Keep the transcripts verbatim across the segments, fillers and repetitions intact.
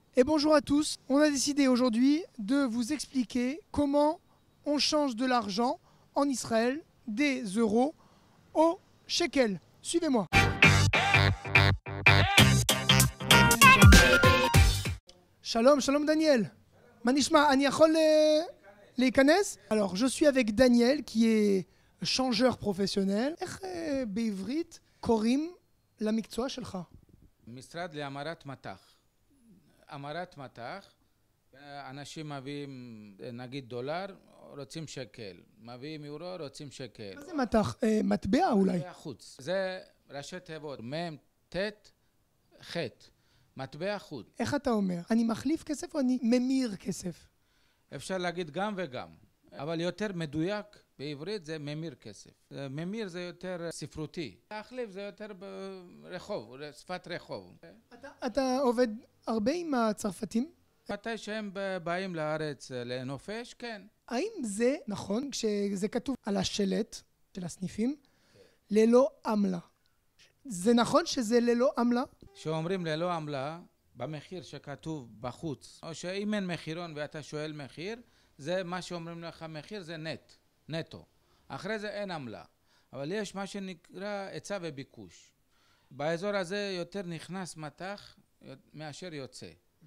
Et bonjour à tous, on a décidé aujourd'hui de vous expliquer comment on change de l'argent en Israël, des euros au shekel. Suivez-moi. Shalom, shalom Daniel. Manishma, ani achol leikanes. Alors, je suis avec Daniel qui est changeur professionnel. איך בעברית קוראים למקצוע שלך? משרד להמרת מטח. המרת מטח, אנשים מביאים נגיד דולר, רוצים שקל. מביאים יורו, רוצים שקל. מה זה מטח? מטבע אולי? מטבע חוץ. זה ראשי תיבות. מ', ט', ח'. מטבע חוץ. איך אתה אומר? אני מחליף כסף או אני ממיר כסף? אפשר להגיד גם וגם. אבל יותר מדויק בעברית זה ממיר כסף. ממיר זה יותר ספרותי. להחליף זה יותר ברחוב, שפת רחוב. אתה, אתה עובד הרבה עם הצרפתים? מתי שהם באים לארץ לנופש, כן. האם זה נכון כשזה כתוב על השלט של הסניפים? ללא עמלה. זה נכון שזה ללא עמלה? שאומרים ללא עמלה, במחיר שכתוב בחוץ, או שאם אין מחירון ואתה שואל מחיר, זה מה שאומרים לך מחיר זה נט, נטו. אחרי זה אין עמלה. אבל יש מה שנקרא היצע וביקוש. באזור הזה יותר נכנס מטח מאשר יוצא.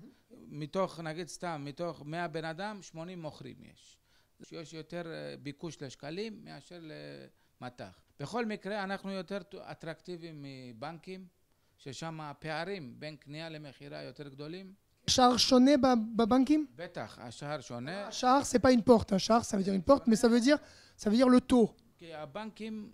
מתוך, נגיד סתם, מתוך מאה בן אדם, שמונים מוכרים יש. יש יותר ביקוש לשקלים מאשר למטח. בכל מקרה, אנחנו יותר אטרקטיביים מבנקים, ששם הפערים בין קנייה למחירה יותר גדולים. השער שונה בבנקים? בטח, השער שונה. השער, c'est pas une porte. השער, ça veut dire une porte, mais ça veut dire, ça veut dire le taux. כי הבנקים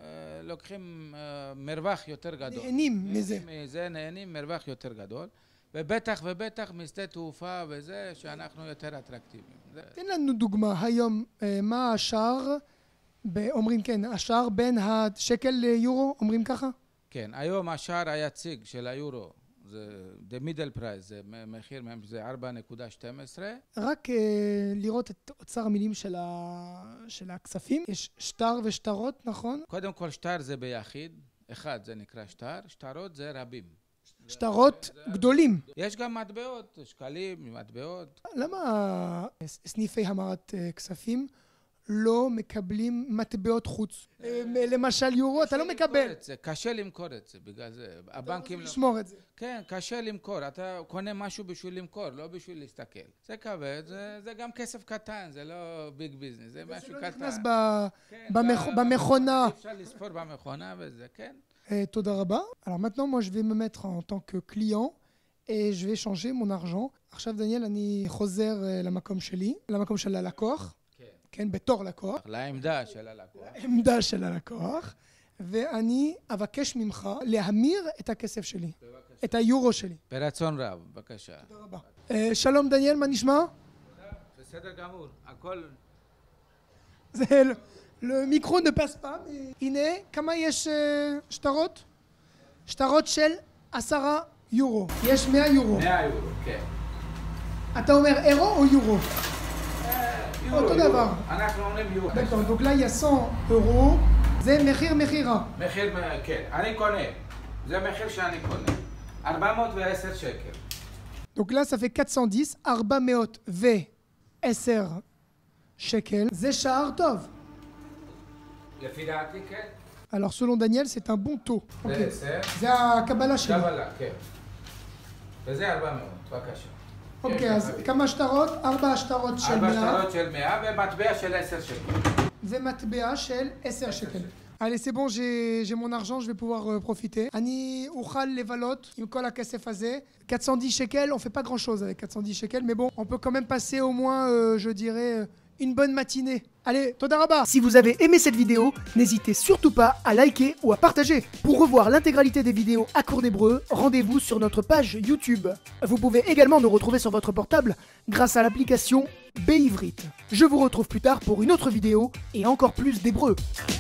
לוקחים מרווח יותר גדול. נהנים מזה. מזה נהנים מרווח יותר גדול. ובטח ובטח משדה תעופה וזה שאנחנו יותר אטרקטיביים. תן לנו דוגמה היום, מה השער, אומרים כן, השער בין השקל ליורו, אומרים ככה? כן, היום השער היציג של היורו, זה the middle price, זה מחיר זה ארבע נקודה שתים עשרה. רק לראות את אוצר המילים של הכספים, יש שטר ושטרות, נכון? קודם כל שטר זה ביחיד, אחד זה נקרא שטר, שטרות זה רבים. שטרות גדולים. יש גם מטבעות, שקלים, מטבעות. למה סניפי המרת כספים לא מקבלים מטבעות חוץ? למשל יורו, אתה לא מקבל. קשה למכור את זה, בגלל זה. הבנקים... אתה רוצה לשמור את זה. כן, קשה למכור. אתה קונה משהו בשביל למכור, לא בשביל להסתכל. זה כבד, זה גם כסף קטן, זה לא ביג ביזנס, זה משהו קטן. זה לא נכנס במכונה. אפשר לספור במכונה וזה, כן. תודה רבה. Alors maintenant, moi, je vais me mettre en tant que client et je vais changer mon argent. עכשיו, דניאל, אני חוזר למקום שלי, למקום של הלקוח. כן, בתור לקוח. לעמדה של הלקוח. לעמדה של הלקוח. ואני אבקש ממך להמיר את הכסף שלי. את היורו שלי. ברצון רב, בבקשה. תודה רבה. שלום, דניאל, מה נשמע? בסדר גמור, הכל... זה... Le micro ne passe pas, mais הנה, כמה יש שטרות? שטרות של עשרה יורו. יש מאה יורו. מאה יורו, כן. אתה אומר אירו או יורו? אותו דבר. אנחנו אומרים יורו. d'accord, donc là il y a cent euros. זה מחיר מכירה. מחיר, כן. אני קונה. זה מחיר שאני קונה. ארבע מאות ועשר שקל. donc là ça fait quatre cent dix, ארבע מאות ועשר שקל. זה שער טוב. לפי דעתי, כן. Alors selon Daniel, c'est un bon taux. זה עשר. זה הקבלה שלי. קבלה, כן. וזה ארבע מאות, בבקשה. אוקיי, אז כמה שטרות? ארבע שטרות של מאה. ארבע שטרות של מאה ומטבע של עשר שקל. ומטבע של עשר שקל. Allez, c'est bon, j'ai, j'ai mon argent, je vais pouvoir euh, profiter. אני אוכל לבלות עם כל הכסף הזה. quatre cent dix shekels, on fait pas grand chose avec quatre cent dix shekels, mais bon, on peut quand même passer au moins, euh, je dirais, euh, une bonne matinée. Allez, toda rabba. Si vous avez aimé cette vidéo, n'hésitez surtout pas à liker ou à partager. Pour revoir l'intégralité des vidéos à cours d'hébreu, rendez-vous sur notre page YouTube. Vous pouvez également nous retrouver sur votre portable grâce à l'application Beivrit. Je vous retrouve plus tard pour une autre vidéo et encore plus d'hébreu.